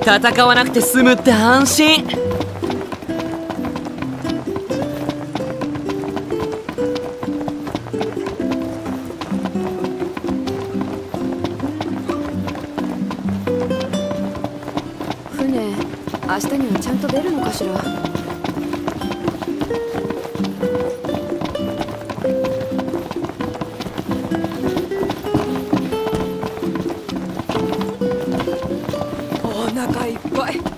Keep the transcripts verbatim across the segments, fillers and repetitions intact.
戦わなくて済むって安心。 船、明日にはちゃんと出るのかしら。お腹いっぱい。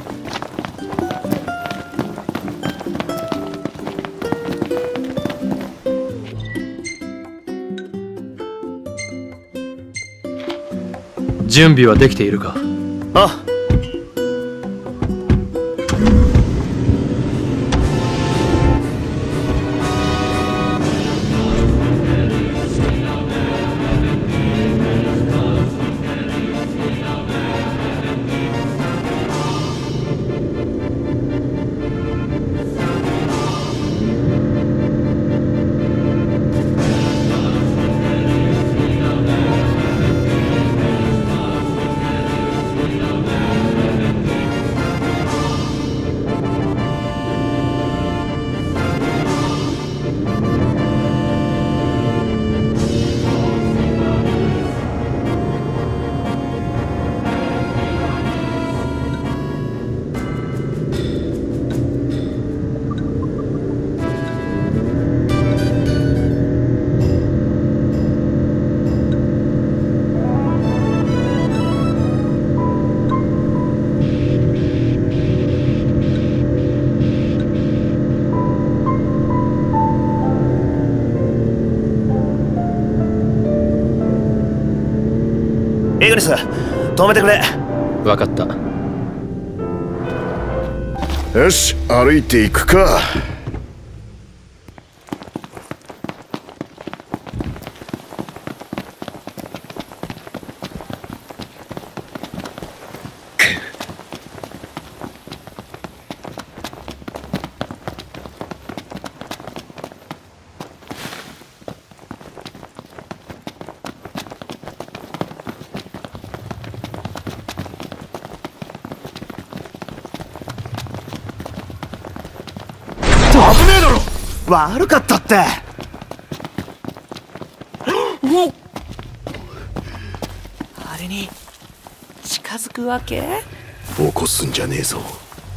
準備はできているか？ ああ。イグニス、止めてくれ。 分かった。 よし、歩いていくか。 危ねえだろ。悪かったって。 あれに近づくわけ？ 起こすんじゃねえぞ。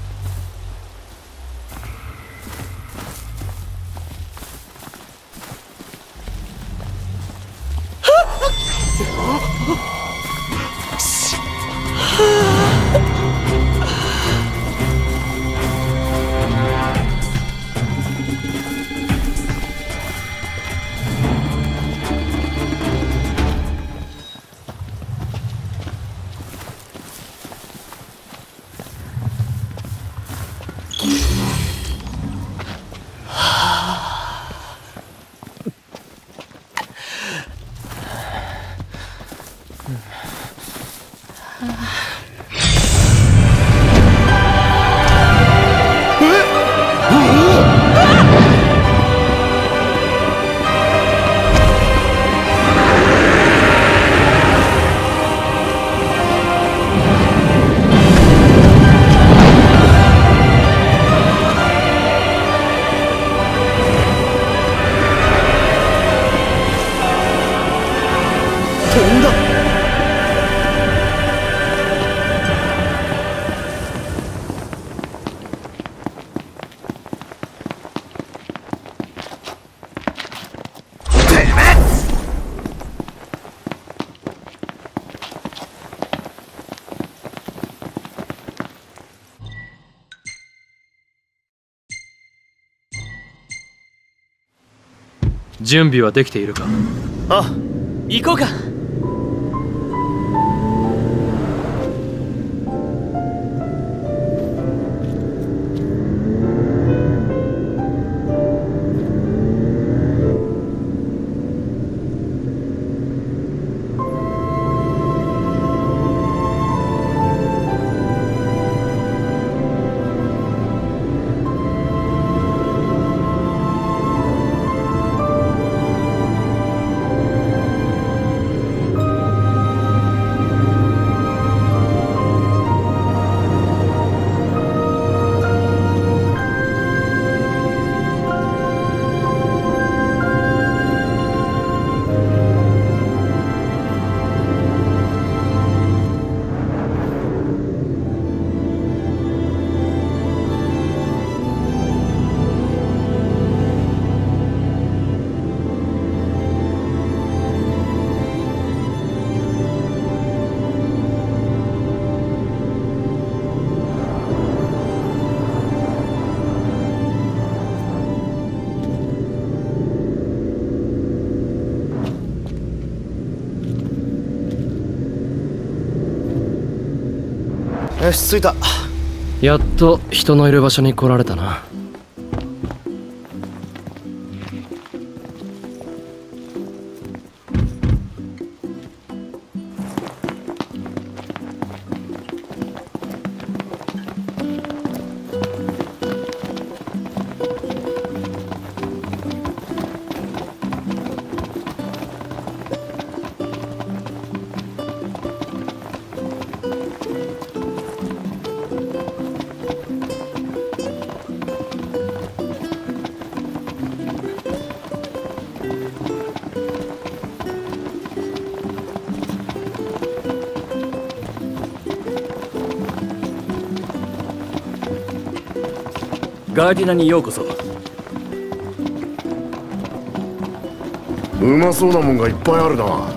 準備はできているか？ ああ、 行こうか。 よし着いた。 やっと人のいる場所に来られたな。 ガーディナにようこそ。 うまそうなもんがいっぱいあるな。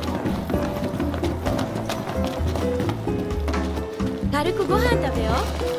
軽くご飯食べよ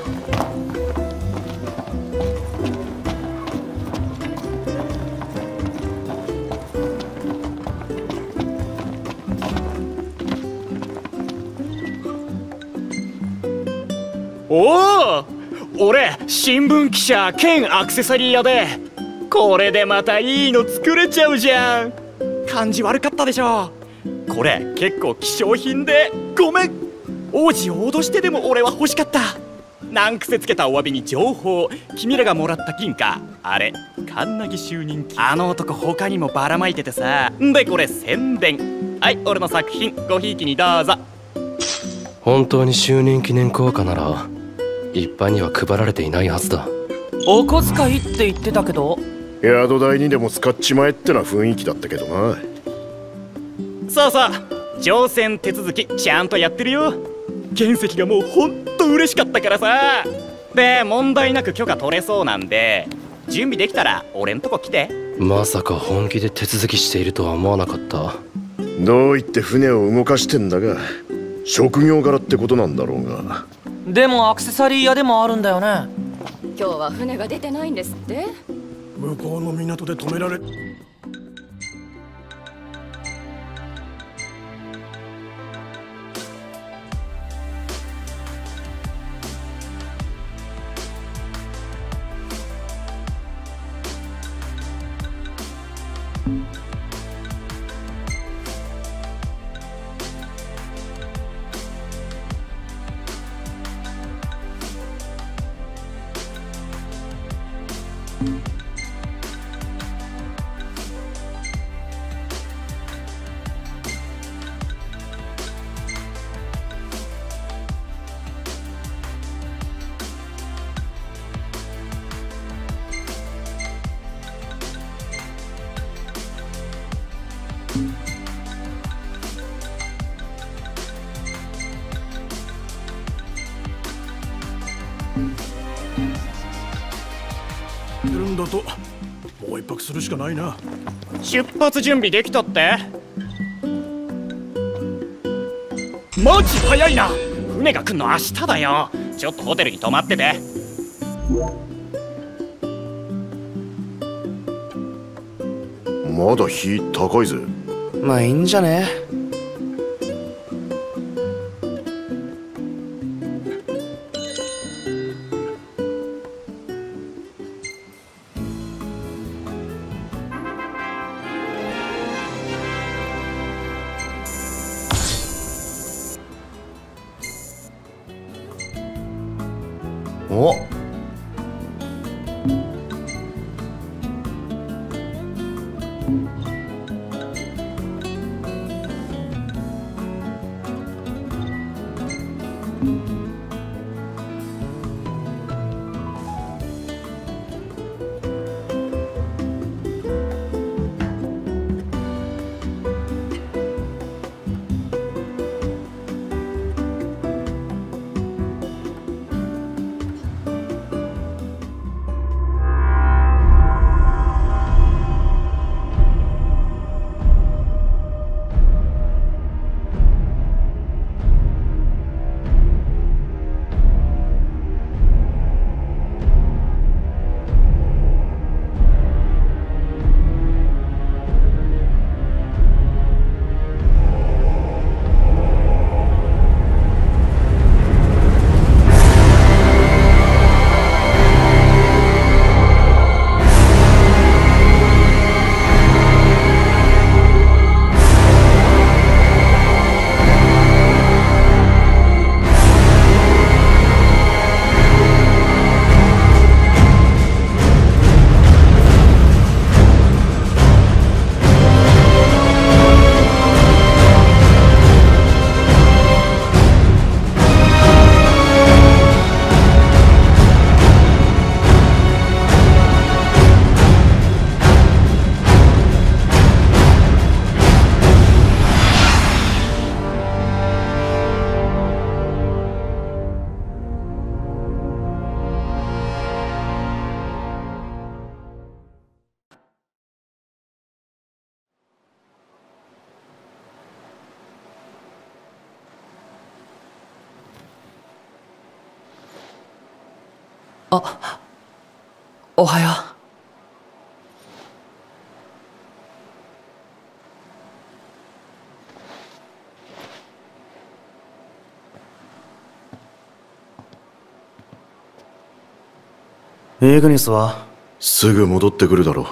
おお、俺新聞記者兼アクセサリー屋で、これでまたいいの作れちゃうじゃん。感じ悪かったでしょ。これ結構希少品でごめん。王子を脅してでも俺は欲しかった。難癖つけたお詫びに情報、君らがもらった金貨、あれカンナギ就任金。あの男他にもばらまいててさ。でこれ宣伝。はい、俺の作品ごひいきにどうぞ。 本当に就任記念硬貨なら一般には配られていないはずだ。 お小遣いって言ってたけど。 宿代にでも使っちまえってな雰囲気だったけどな。 そうそう、乗船手続きちゃんとやってるよ。原石がもうほんと嬉しかったからさ。で問題なく許可取れそうなんで、準備できたら俺んとこ来て。 まさか本気で手続きしているとは思わなかった。 どう言って船を動かしてんだが、職業柄ってことなんだろうが。 でもアクセサリー屋でもあるんだよね。 今日は船が出てないんですって。 向こうの港で止められ。るんだともう一泊するしかないな。 出発準備できたって。マジ早いな。船が来んの明日だよ。ちょっとホテルに泊まってて。 まだ日高いぜ。 まあいいんじゃね。おっ、 あ、おはよう。イグニスはすぐ戻ってくるだろう。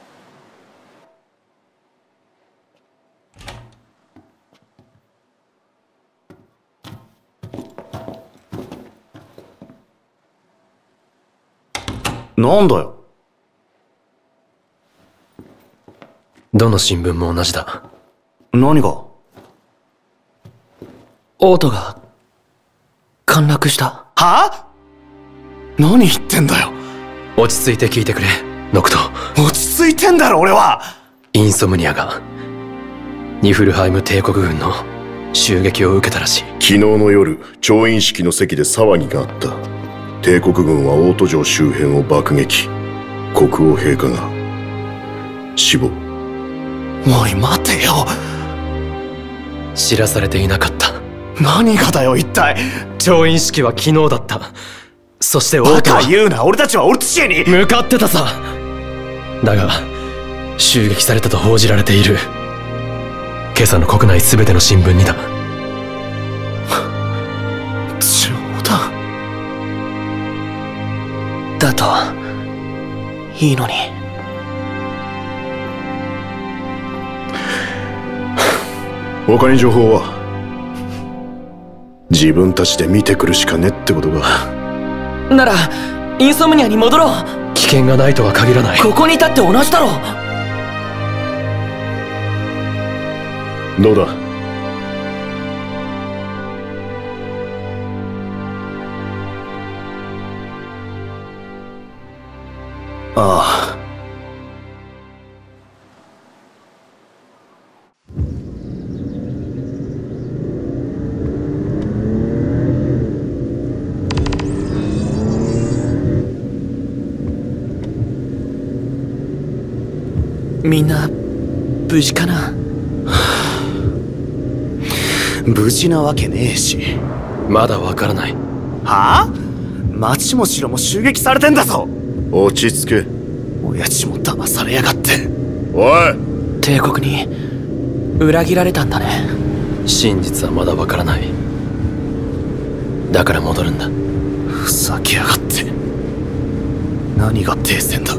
なんだよ。 どの新聞も同じだ。 何が？ オートが陥落した。 は？何言ってんだよ。 落ち着いて聞いてくれ、ノクト。 落ち着いてんだろ俺は。 インソムニアがニフルハイム帝国軍の襲撃を受けたらしい。 昨日の夜、調印式の席で騒ぎがあった。帝国軍はオート城周辺を爆撃。国王陛下が死亡。 おい待てよ。 知らされていなかった。 何がだよ一体。 調印式は昨日だった。そしてオバートはカ言うな。俺たちはオルツシエに向かってたさ。だが襲撃されたと報じられている。今朝の国内全ての新聞にだ。 冗談だといいのに。 他に情報は？自分たちで見てくるしかねってことか。 ならインソムニアに戻ろう。 危険がないとは限らない。 ここにいたって同じだろ。 どうだ？ ああ。 みんな無事かな。 無事なわけねえし。 まだわからない。 はあ？町も城も襲撃されてんだぞ。 落ち着け。 親父も騙されやがって。 おい！ 帝国に裏切られたんだね。 真実はまだわからない。だから戻るんだ。 ふざけやがって。何が停戦だ。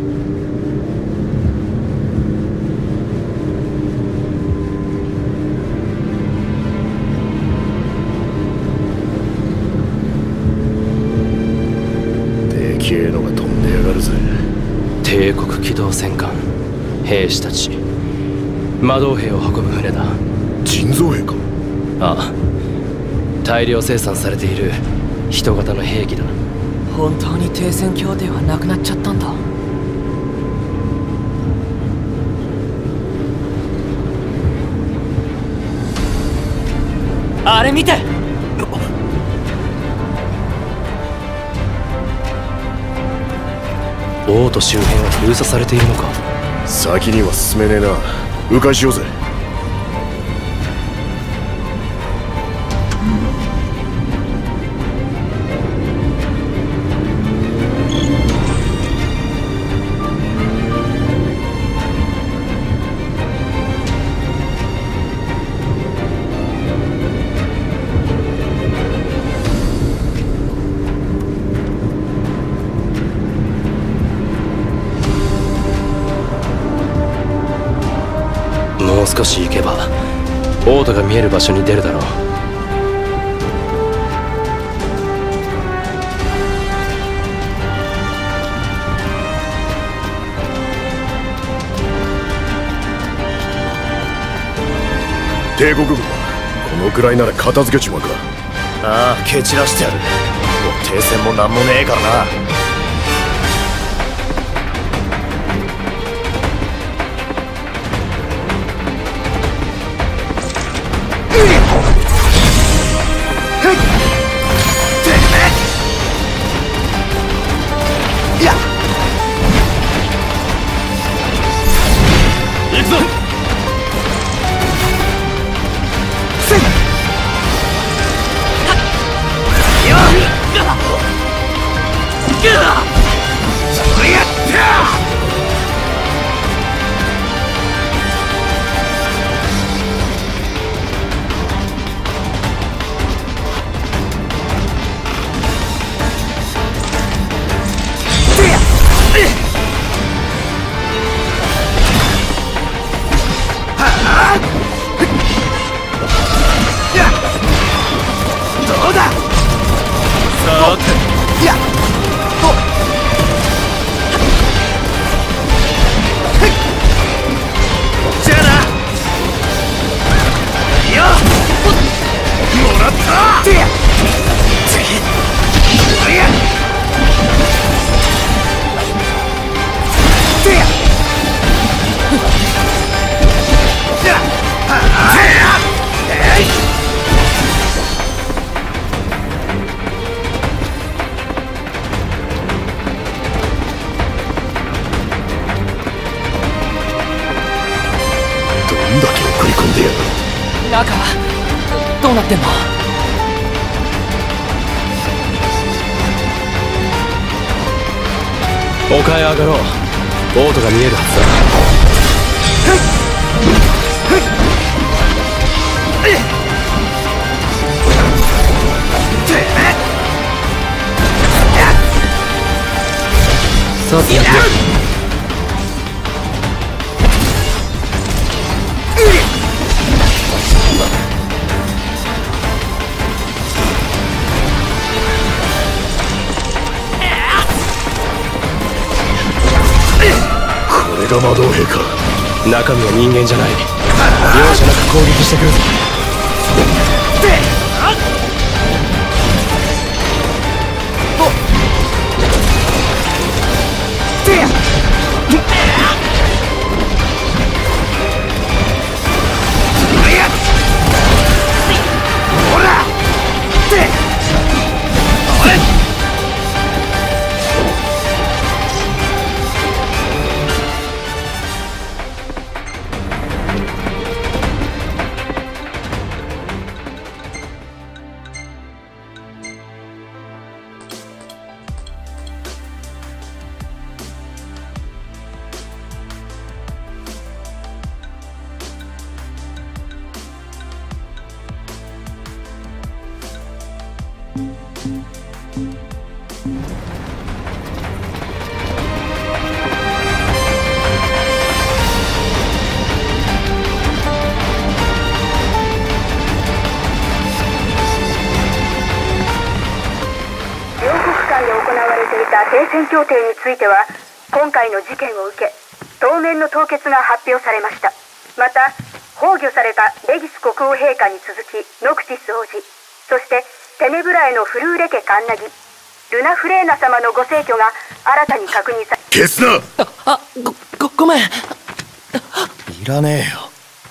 でけえのが飛んでやがるぜ。 帝国機動戦艦、兵士たち、魔導兵を運ぶ船だ。 人造兵か？ ああ、大量生産されている人型の兵器だ。 本当に停戦協定はなくなっちゃったんだ。あれ見て。 オート周辺は封鎖されているのか。 先には進めねえな。迂回しようぜ。 もう少し行けばオートが見える場所に出るだろう。 帝国軍はこのくらいなら片付けちまうか。 ああ、蹴散らしてやる。もう停戦もなんもねえからな。 中どうなってんの？ 丘へ上がろう。オートが見えるはずだ。さてやってこれが魔導兵か。 中身は人間じゃない。容赦なく攻撃してくるぞ。 停戦協定については今回の事件を受け当面の凍結が発表されました。また崩御されたレギス国王陛下に続きノクティス王子、そしてテネブラへのフルーレ家カンナギ、ルナフレーナ様のご逝去が新たに確認され。 消すな。 ああごごごめん。 いらねえよ。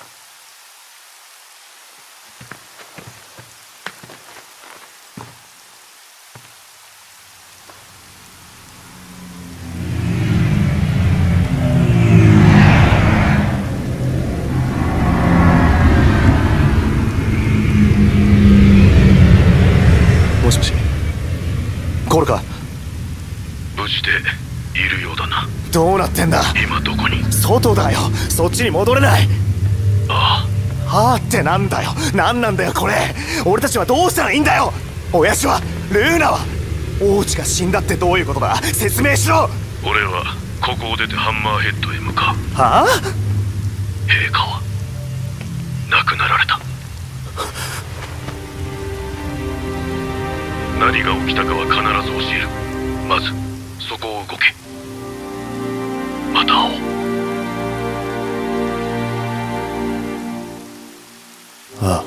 もしもし、コールか。 無事でいるようだな。 どうなってんだ。 今どこに？ 外だよ。そっちに戻れない。 ああ。はあってなんだよ。なんなんだよこれ。俺たちはどうしたらいいんだよ。親父は、ルーナは、王子が死んだってどういうことだ。説明しろ。 俺はここを出てハンマーヘッドへ向かう。 はあ。 陛下は亡くなられた。何が起きたかは必ず教える。まずそこを動け。また会おう。 あ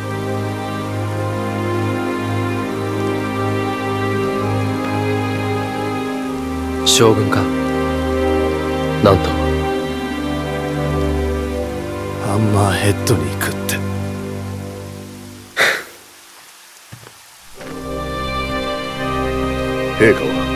あ。将軍か。なんと。 ハンマーヘッドに行くって。 陛下は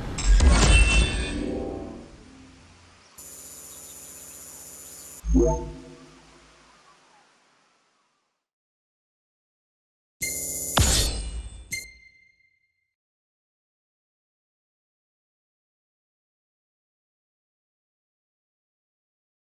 What?